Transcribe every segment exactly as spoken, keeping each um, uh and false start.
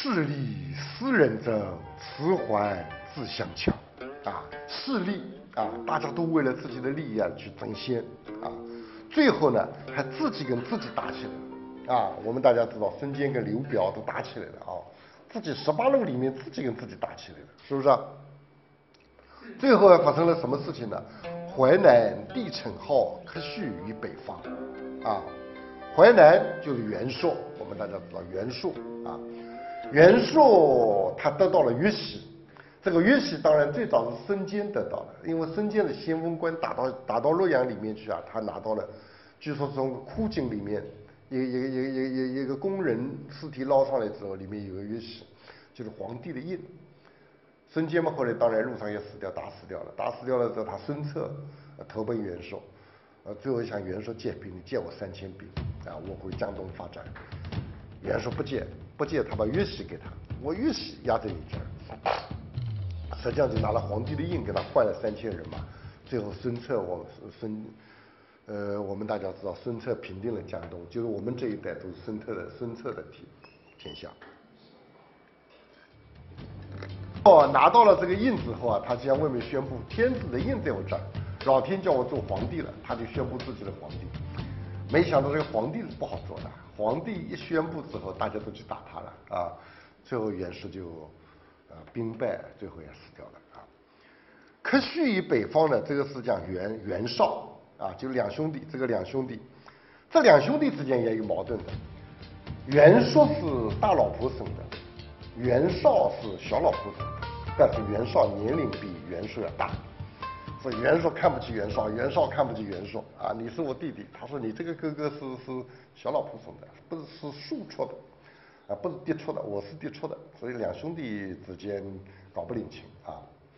势利斯人者，辞还自相强。啊，势利啊，大家都为了自己的利益啊去争先啊，最后呢还自己跟自己打起来了啊。我们大家知道，孙坚跟刘表都打起来了啊，自己十八路里面自己跟自己打起来了，是不是啊？最后发生了什么事情呢？淮南帝称号可续于北方啊。淮南就是袁绍，我们大家知道袁绍啊，袁绍他得到了越西，这个越西当然最早是孙坚得到的，因为孙坚的先锋官打到打到洛阳里面去啊，他拿到了，据说从枯井里面一个一个一个一个一个一个工人尸体捞上来之后，里面有个越西，就是皇帝的印。孙坚嘛，后来当然路上也死掉，打死掉了，打死掉了之后，他孙策投奔袁绍，呃，最后向袁绍借兵，你借我三千兵啊，我回江东发展。袁绍不借，不借，他把越西给他，我越西压在你这儿，实际上就拿了皇帝的印给他换了三千人马。最后孙策，我孙，呃，我们大家知道，孙策平定了江东，就是我们这一代都是孙策的孙策的天天下。哦，拿到了这个印之后啊，他就向外面宣布天子的印在我这儿，老天叫我做皇帝了，他就宣布自己的皇帝。没想到这个皇帝是不好做的，皇帝一宣布之后，大家都去打他了啊，最后袁绍就呃兵败，最后也死掉了啊。可续于北方呢，这个是讲袁袁绍啊，就两兄弟，这个两兄弟，这两兄弟之间也有矛盾的。袁绍是大老婆生的，袁绍是小老婆生的，但是袁绍年龄比袁绍要大，所以袁绍看不起袁绍，袁绍看不起袁绍啊！你是我弟弟，他说你这个哥哥是是小老婆生的，不是是庶出的，啊，不是嫡出的，我是嫡出的，所以两兄弟之间搞不领情啊。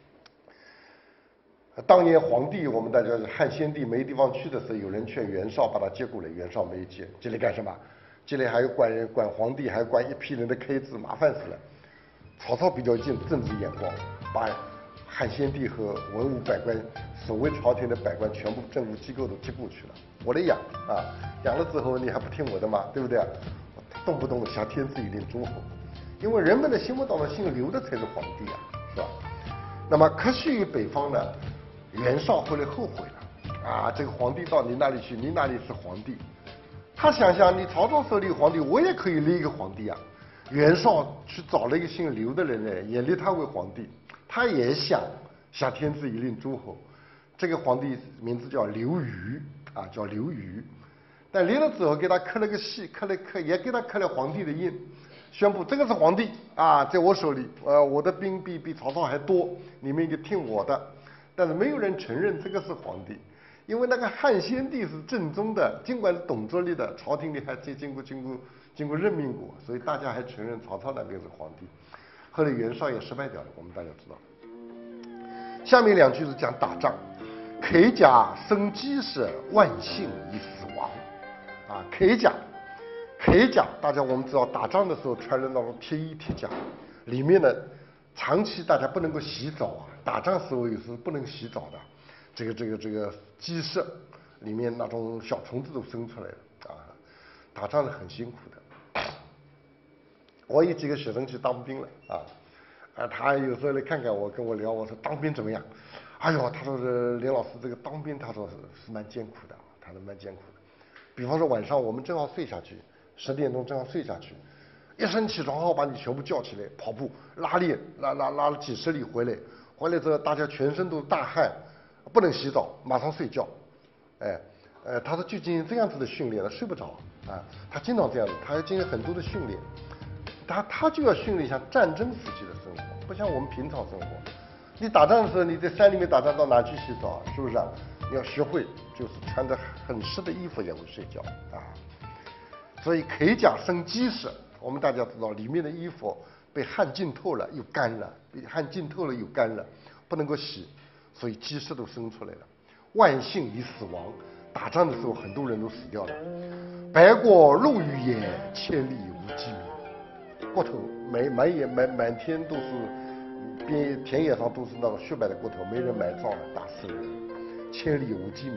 当年皇帝，我们大家汉献帝没地方去的时候，有人劝袁绍把他接过来，袁绍没接，接来干什么？接来还要管人管皇帝，还要管一批人的 K 字，麻烦死了。曹操比较尽政治眼光，把汉献帝和文武百官、守卫朝廷的百官全部政务机构都接过去了，我来养啊，养了之后你还不听我的吗？对不对？动不动挟天子以令诸侯，因为人们的心目当中姓刘的才是皇帝啊，是吧？那么可续于北方呢？袁绍后来后悔了啊，这个皇帝到你那里去，你那里是皇帝。他想想，你曹操手里有皇帝，我也可以立一个皇帝啊。袁绍去找了一个姓刘的人呢，也立他为皇帝。他也想挟天子以令诸侯。这个皇帝名字叫刘虞啊，叫刘虞。但立了之后，给他刻了个戏，刻了刻也给他刻了皇帝的印，宣布这个是皇帝啊，在我手里，呃，我的兵比比曹操还多，你们应该听我的。但是没有人承认这个是皇帝，因为那个汉献帝是正宗的，尽管是董卓立的，朝廷里还经过经过经过任命过，所以大家还承认曹操那边是皇帝。后来袁绍也失败掉了，我们大家知道。下面两句是讲打仗，铠甲生机时，万幸已死亡。啊，铠甲，铠甲，大家我们知道打仗的时候穿的那种铁衣铁甲，里面呢长期大家不能够洗澡啊。打仗时候有时候不能洗澡的，这个这个这个鸡舍里面那种小虫子都生出来了啊！打仗是很辛苦的。我有几个学生去当兵了啊，啊，他有时候来看看我，跟我聊，我说当兵怎么样？哎呦，他说是林老师这个当兵，他说是是蛮艰苦的，他说蛮艰苦的。比方说晚上我们正好睡下去，十点钟正好睡下去，一声起床号把你全部叫起来跑步拉练，拉拉拉了几十里回来。回来之后，大家全身都是大汗，不能洗澡，马上睡觉。哎，呃，他说就进行这样子的训练了，睡不着啊。他经常这样子，他要进行很多的训练。他他就要训练像战争时期的生活，不像我们平常生活。你打仗的时候，你在山里面打仗，到哪去洗澡？是不是啊？你要学会，就是穿着很湿的衣服也会睡觉啊。所以铠甲生机时，我们大家知道里面的衣服被汗浸透了又干了，被汗浸透了又干了，不能够洗，所以鸡舍都生出来了。万幸已死亡，打仗的时候很多人都死掉了。白过陆羽也，千里无鸡鸣。骨头满满野满满天都是，边田野上都是那种雪白的骨头，没人埋葬了，打死人，千里无鸡鸣。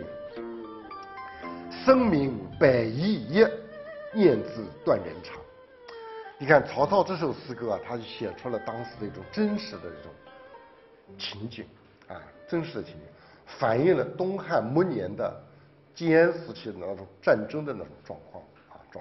生民百亿一，念兹断人肠。 你看曹操这首诗歌啊，他就写出了当时的一种真实的这种情景啊，真实的情景，反映了东汉末年的建安时期的那种战争的那种状况啊状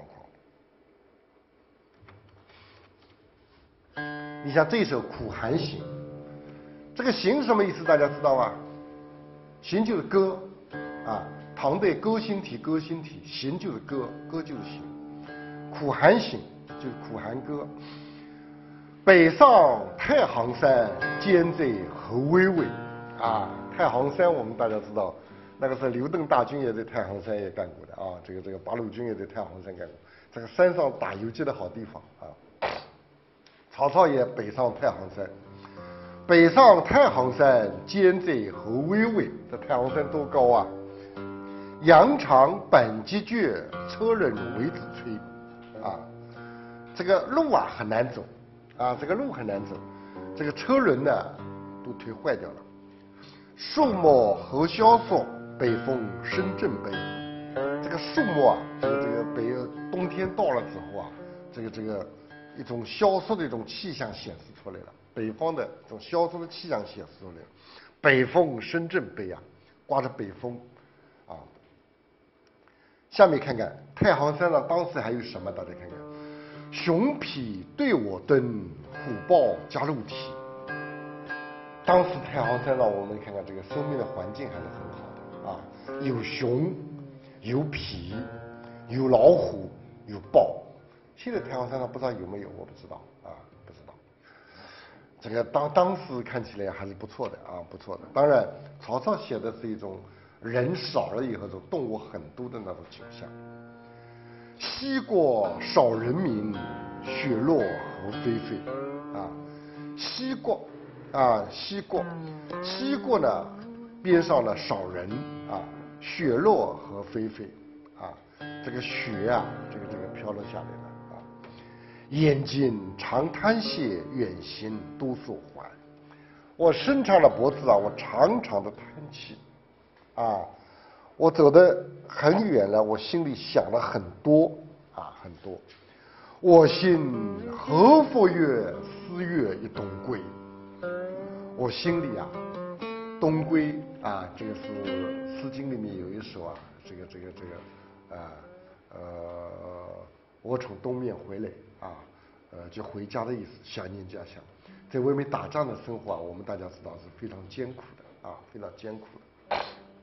况。你像这首《苦寒行》，这个行什么意思？大家知道吗？行就是歌啊，唐代歌星体，歌星体，行就是歌，歌就是行。苦寒行就是苦寒歌。北上太行山，兼在后巍巍。啊，太行山我们大家知道，那个是刘邓大军也在太行山也干过的啊，这个这个八路军也在太行山干过，这个山上打游击的好地方啊。曹操也北上太行山，北上太行山，兼在后巍巍。这太行山多高啊！羊肠板脊倔，车轮围子吹。啊，这个路啊很难走，啊，这个路很难走，这个车轮呢都推坏掉了。树木后萧索，北风声正悲。这个树木啊，这个这个北冬天到了之后啊，这个这个一种萧索的一种气象显示出来了，北方的这种萧索的气象显示出来了。北风声正悲啊，刮着北风啊。下面看看太行山上当时还有什么？大家看看，熊罴对我蹲，虎豹加鹿蹄。当时太行山上，我们看看这个生命的环境还是很好的啊，有熊，有罴，有老虎，有豹。现在太行山上不知道有没有，我不知道啊，不知道。这个当当时看起来还是不错的啊，不错的。当然，曹操写的是一种人少了以后，这种动物很多的那种景象。西郭少人民，雪落何霏霏。啊，西郭。啊，西郭，西郭呢，边上呢少人啊，雪落和霏霏啊，这个雪啊，这个这个飘落下来了啊。眼睛常叹息，远行多所还。我伸长了脖子啊，我长长的叹气啊，我走得很远了，我心里想了很多啊，很多。我心何复月，思月一东归。我心里啊，东归啊，这个是《诗经》里面有一首啊，这个这个这个，啊呃，我从东面回来啊，呃，就回家的意思，想念家乡。在外面打仗的生活啊，我们大家知道是非常艰苦的啊，非常艰苦的。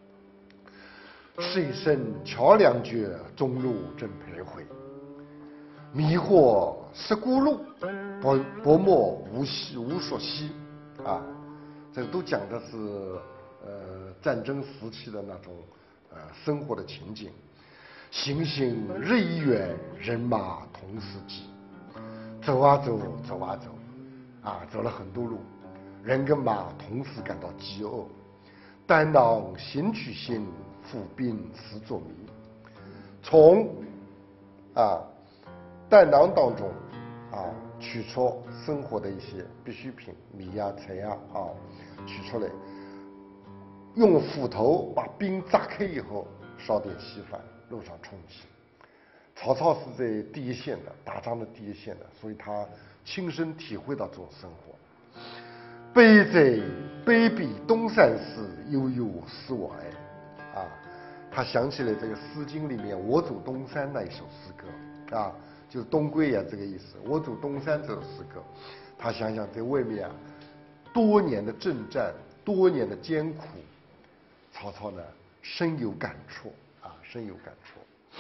水深桥梁绝，中路正徘徊。迷惑失孤路，薄薄暮无夕无所栖啊。这个都讲的是呃战争时期的那种呃生活的情景。行行日已远，人马同时饥。走啊走，走啊走，啊走了很多路，人跟马同时感到饥饿。胆囊行取心，腹病实作谜。从啊胆囊当中啊取出生活的一些必需品，米呀、菜呀啊，取出来，用斧头把冰砸开以后，烧点稀饭，路上充饥。曹操是在第一线的，打仗的第一线的，所以他亲身体会到这种生活。悲哉卑鄙东山事，悠悠思我哀。啊，他想起了这个《诗经》里面“我走东山”那一首诗歌啊。就是东归呀，这个意思。我走东山这首诗歌，他想想在外面啊，多年的征战，多年的艰苦，曹操呢深有感触啊，深有感触。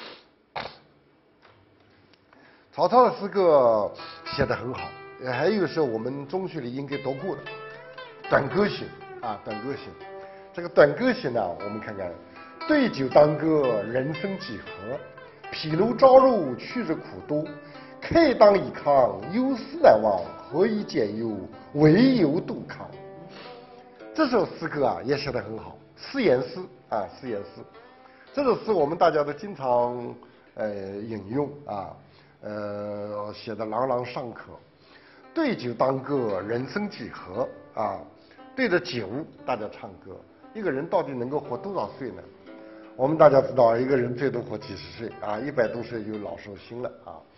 曹操的诗歌写得很好，还有时候我们中学里应该读过的《短歌行》啊，《短歌行》。这个《短歌行》呢，我们看看，对酒当歌，人生几何？疲庐朝露，去之苦多。慨当以慷，忧思难忘。何以解忧，唯有杜康。这首诗歌啊，也写得很好，四言诗啊，四言诗。这首诗我们大家都经常呃引用啊，呃写得朗朗上口。对酒当歌，人生几何啊？对着酒，大家唱歌。一个人到底能够活多少岁呢？我们大家知道，一个人最多活几十岁啊，一百多岁就老寿星了啊。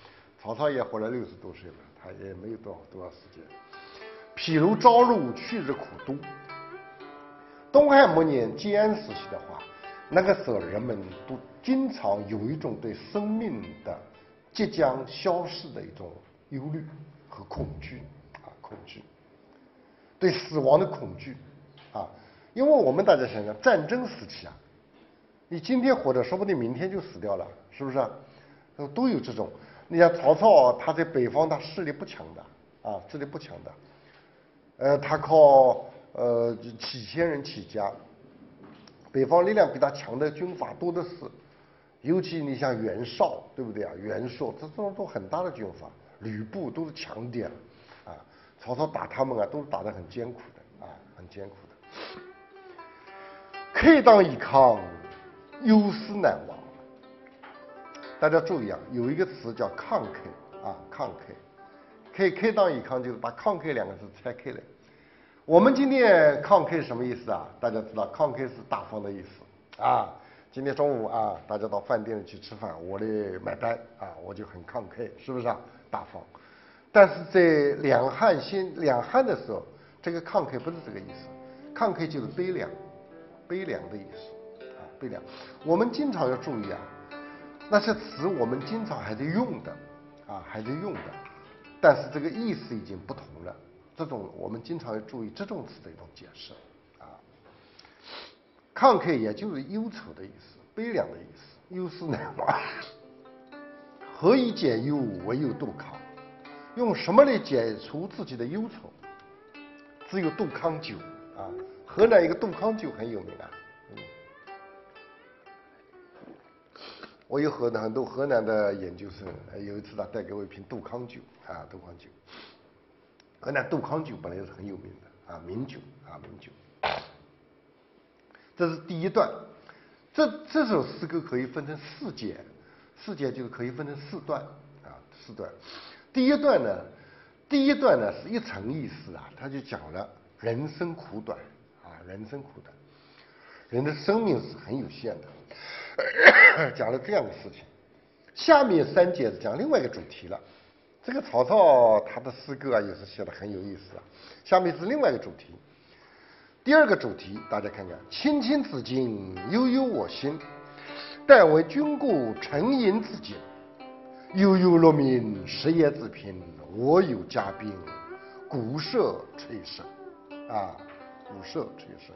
曹操也活了六十多岁了，他也没有多少多少时间。譬如朝露，去日苦都。东汉末年建安时期的话，那个时候人们都经常有一种对生命的即将消逝的一种忧虑和恐惧啊，恐惧，对死亡的恐惧啊。因为我们大家想想，战争时期啊，你今天活着，说不定明天就死掉了，是不是啊？都有这种。你像曹操，他在北方，他势力不强的啊，势力不强的。呃，他靠呃几千人起家，北方力量比他强的军阀多的是。尤其你像袁绍，对不对啊？袁术这种都很大的军阀，吕布都是强点啊。曹操打他们啊，都是打得很艰苦的啊，很艰苦的。K 当以抗，忧思难忘。大家注意啊，有一个词叫抗 K 啊，抗 K。K K 当以抗就是把抗 K 两个字拆开来。我们今天抗 K 什么意思啊？大家知道抗 K 是大方的意思啊。今天中午啊，大家到饭店里去吃饭，我来买单啊，我就很抗 K， 是不是啊？大方。但是在两汉先两汉的时候，这个抗 K 不是这个意思，抗 K 就是悲凉，悲凉的意思啊，悲凉。我们经常要注意啊，那些词我们经常还在用的啊，还在用的，但是这个意思已经不同了。这种我们经常要注意这种词的一种解释啊。抗 K 也就是忧愁的意思，悲凉的意思，忧思难忘。何以解忧，唯有杜康。用什么来解除自己的忧愁？只有杜康酒啊。河南一个杜康酒很有名啊。嗯，我有河南很多河南的研究生，有一次他带给我一瓶杜康酒啊，杜康酒。河南杜康酒本来是很有名的啊，名酒啊，名酒。这是第一段，这这首诗歌可以分成四节，四节就是可以分成四段啊，四段。第一段呢，第一段呢是一层意思啊，他就讲了人生苦短啊，人生苦短，人的生命是很有限的，讲了这样的事情。下面三节是讲另外一个主题了。这个曹操他的诗歌啊也是写的很有意思啊，下面是另外一个主题。第二个主题，大家看看，青青子衿，悠悠我心。但为君故，沉吟自尽。悠悠鹿鸣，食野之苹。我有嘉宾，鼓瑟吹笙。啊，鼓瑟吹笙。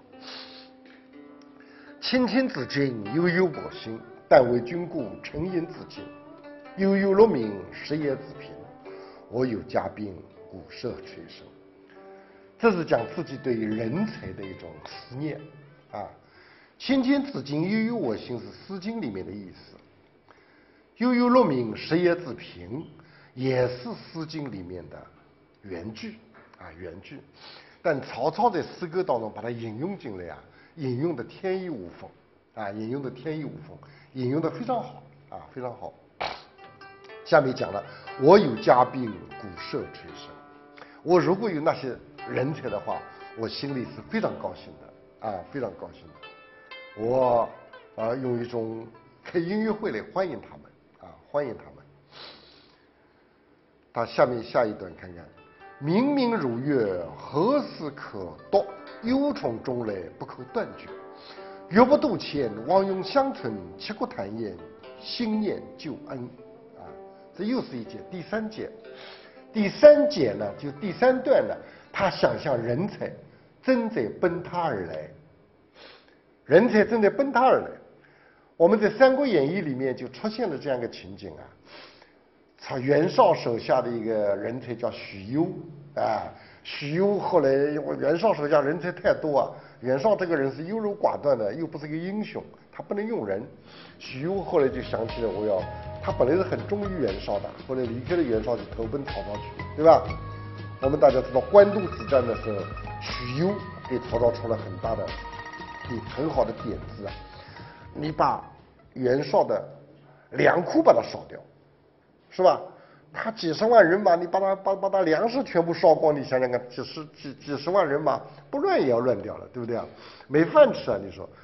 青青子衿，悠悠我心。但为君故，沉吟自尽。悠悠鹿鸣，食野之苹。我有嘉宾，鼓瑟吹笙。这是讲自己对于人才的一种思念啊。青青子衿，悠悠我心是《诗经》里面的意思。悠悠鹿鸣，食野之苹也是《诗经》里面的原句啊，原句。但曹操在诗歌当中把它引用进来啊，引用的天衣无缝啊，引用的天衣无缝，引用的非常好啊，非常好。下面讲了，我有嘉宾，鼓瑟吹笙。我如果有那些人才的话，我心里是非常高兴的啊，非常高兴的。我啊用一种开音乐会来欢迎他们啊，欢迎他们。他下面下一段看看，明明如月，何时可度？忧从中来，不可断绝。月不渡迁，望用相存，切骨谈言，心念旧恩。啊，这又是一节，第三节。第三节呢，就第三段呢，他想象人才正在奔他而来，人才正在奔他而来。我们在《三国演义》里面就出现了这样一个情景啊，他袁绍手下的一个人才叫许攸啊，许攸后来袁绍手下人才太多啊，袁绍这个人是优柔寡断的，又不是个英雄，他不能用人。许攸后来就想起了我要。他本来是很忠于袁绍的，后来离开了袁绍就投奔曹操去，对吧？我们大家知道官渡之战的时候，许攸给曹操出了很大的、很好的点子啊！你把袁绍的粮库把它烧掉，是吧？他几十万人马，你把他把把他粮食全部烧光，你想想看，几十几几十万人马不乱也要乱掉了，对不对啊？没饭吃啊！你说。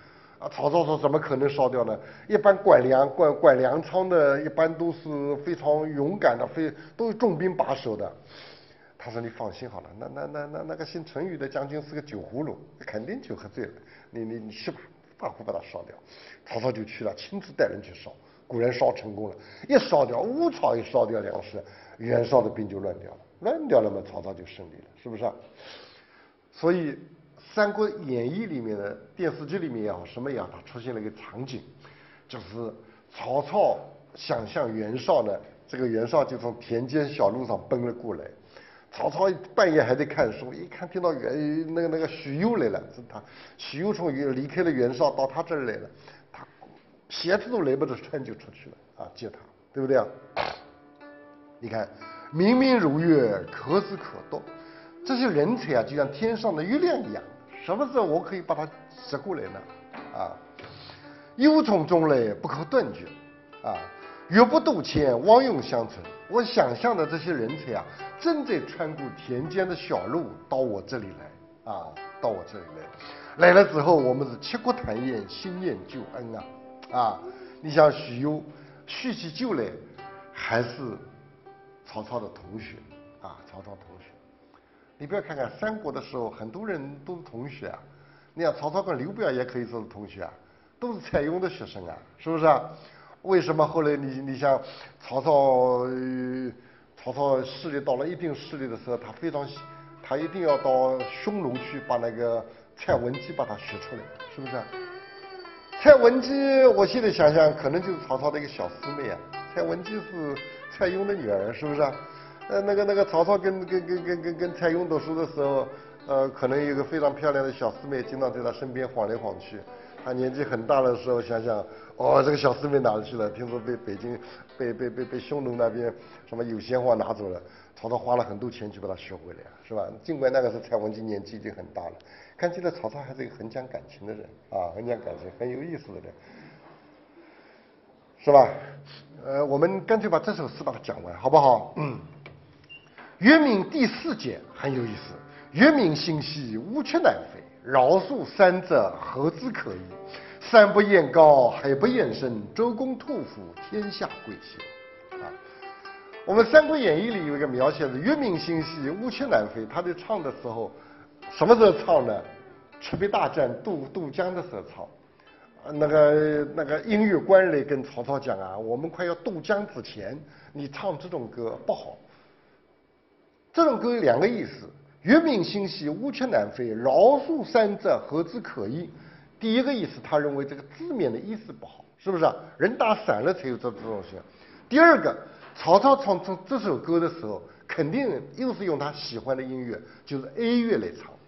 啊，曹操说怎么可能烧掉呢？一般管粮管管粮仓的，一般都是非常勇敢的，非都是重兵把守的。他说你放心好了，那那那那那个姓陈宇的将军是个酒葫芦，肯定酒喝醉了，你你你去吧，大火把它烧掉。曹操就去了，亲自带人去烧，果然烧成功了。一烧掉，乌巢一烧掉粮食，袁绍的兵就乱掉了，乱掉了嘛，曹操就胜利了，是不是啊？所以《三国演义》里面的电视剧里面也好，什么也好，它出现了一个场景，就是曹操想向袁绍呢，这个袁绍就从田间小路上奔了过来。曹操半夜还在看书，一看听到袁那个那个许攸来了，是他许攸从离离开了袁绍到他这儿来了，他鞋子都来不及穿就出去了啊，接他，对不对啊？你看，明明如月，可是可度，这些人才啊，就像天上的月亮一样，什么时候我可以把它拾过来呢？啊，忧从中来，不可断绝，啊。月不渡迁，汪永相存。我想象的这些人才啊，正在穿过田间的小路到我这里来啊，到我这里来。来了之后，我们是七国谈宴，新宴旧恩啊啊！你像许攸叙起旧来，还是曹操的同学啊，曹操同学。你不要看看三国的时候，很多人都是同学啊。你看曹操跟刘表也可以说是同学啊，都是蔡邕的学生啊，是不是啊？为什么后来你你像曹操，呃、曹操势力到了一定势力的时候，他非常他一定要到匈奴去把那个蔡文姬把他学出来，是不是啊？蔡文姬，我现在想想，可能就是曹操的一个小师妹啊。蔡文姬是蔡邕的女儿，是不是啊？呃，那个那个曹操跟跟跟跟跟跟蔡邕读书的时候，呃，可能有个非常漂亮的小师妹，经常在他身边晃来晃去。他年纪很大的时候，想想，哦，这个小师妹哪里去了？听说被北京、被被被被匈奴那边什么有鲜花拿走了。曹操花了很多钱去把她学回来，是吧？尽管那个时候蔡文姬年纪已经很大了，看起来曹操还是一个很讲感情的人啊，很讲感情，很有意思的人，是吧？呃，我们干脆把这首诗把它讲完，好不好？嗯。月明第四节很有意思，月明星稀，乌鹊南飞。饶恕三者，何之可矣？山不厌高，海不厌深，周公吐哺，天下归心。啊，我们《三国演义》里有一个描写是月明星稀，乌鹊南飞。他在唱的时候，什么时候唱呢？赤壁大战渡渡江的时候唱。那个那个音乐官来跟曹操讲啊，我们快要渡江之前，你唱这种歌不好。这种歌有两个意思。月明星稀，乌鹊南飞，饶恕三者，何之可矣？第一个意思，他认为这个字面的意思不好，是不是、啊？人打散了才有这这种事。第二个，曹操唱这这首歌的时候，肯定又是用他喜欢的音乐，就是 A 乐来唱。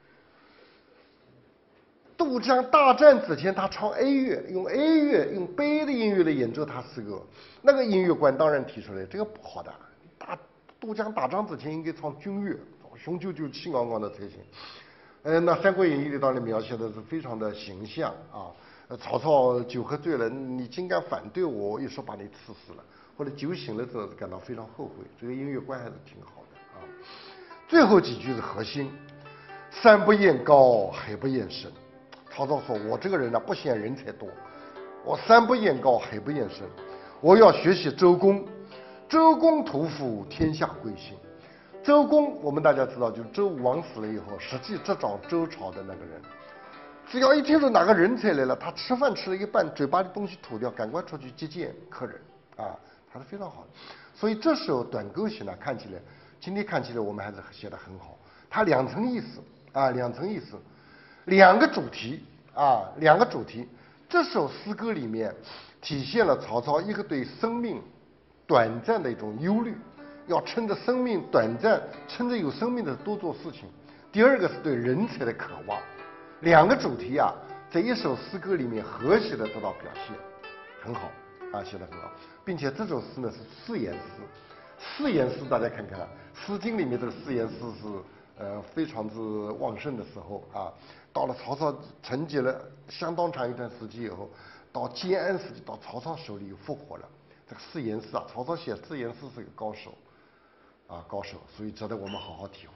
渡江大战之前，他唱 A 乐，用 A 乐，用悲的音乐来演奏他诗歌。那个音乐官当然提出来，这个不好的，打渡江打仗之前应该唱军乐。雄赳赳气昂昂的才行。呃，那《三国演义》里当然描写的是非常的形象啊。曹操酒喝醉了，你竟敢反对我，一说把你刺死了。后来酒醒了之后感到非常后悔。这个音乐观还是挺好的啊。最后几句是核心：山不厌高，海不厌深。曹操说：“我这个人呢、啊，不嫌人才多，我山不厌高，海不厌深，我要学习周公。周公吐哺，天下归心。”周公，我们大家知道，就是周武王死了以后，实际执掌周朝的那个人。只要一听说哪个人才来了，他吃饭吃了一半，嘴巴里东西吐掉，赶快出去接见客人啊，他是非常好的。所以这时候短歌写呢，看起来今天看起来我们还是写得很好。它两层意思啊，两层意思，两个主题啊，两个主题。这首诗歌里面体现了曹操一个对生命短暂的一种忧虑。要趁着生命短暂，趁着有生命的多做事情。第二个是对人才的渴望，两个主题啊，在一首诗歌里面和谐的得到表现，很好啊，写得很好，并且这首诗呢是四言诗。四言诗大家看看，《诗经》里面这个四言诗是呃非常之旺盛的时候啊。到了曹操沉寂了相当长一段时期以后，到建安时期，到曹操手里又复活了。这个四言诗啊，曹操写四言诗是个高手。啊，高手，所以值得我们好好体会。